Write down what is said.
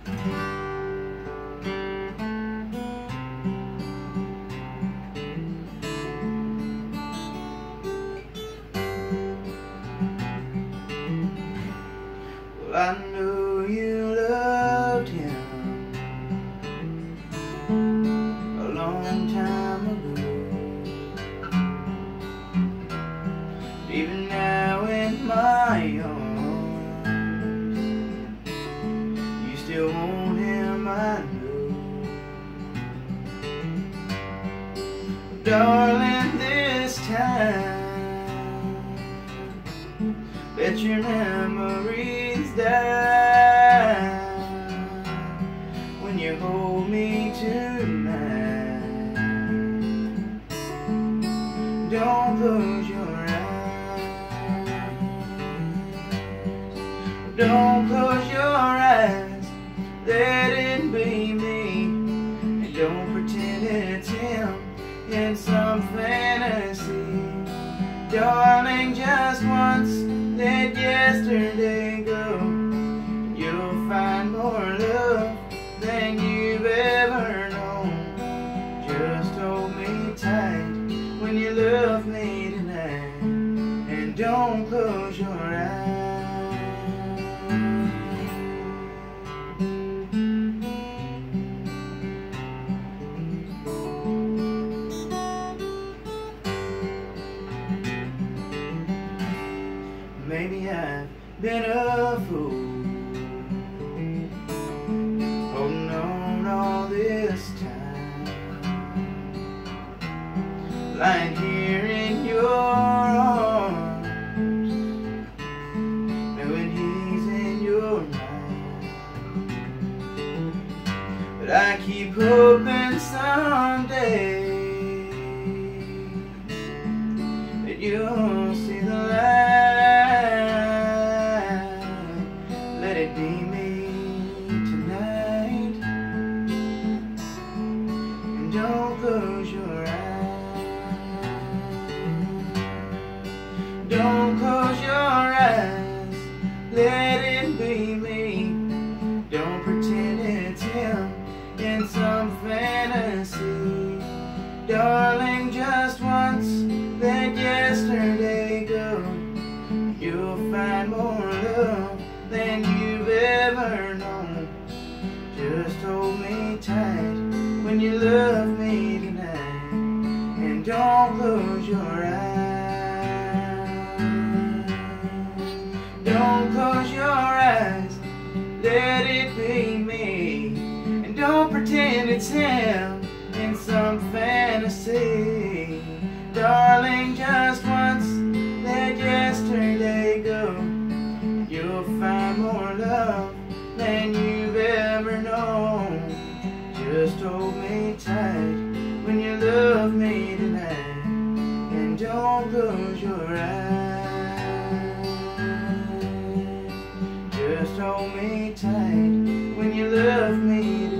Well, I knew you loved him a long time ago. Even now in my arms, you still want him, I know. Darling, this time, let your memories die when you hold me tonight. Don't close your eyes. Don't close your eyes. Let it be me, and don't pretend it's him in some fantasy. Darling, just once, let yesterday go. You'll find more love than you've ever known. Just hold me tight when you love me tonight, and don't close your eyes. Maybe I've been a fool, holding on all this time, lying here in your arms, knowing he's in your mind. But I keep hoping someday that you'll see the light. Let it be me tonight, and don't close your eyes. Don't close your eyes. Let it be me. Don't pretend it's him in some fantasy. Darling, just once, let yesterday go. You'll find more love than you've ever known. Just hold me tight when you love me tonight, and don't close your eyes. Don't close your eyes. Let it be me, and don't pretend it's him in some fantasy. Darling, just once, let yesterday go. You'll find more love than you've ever known. Just hold me tight when you love me tonight, and don't close your eyes. Just hold me tight when you love me tonight.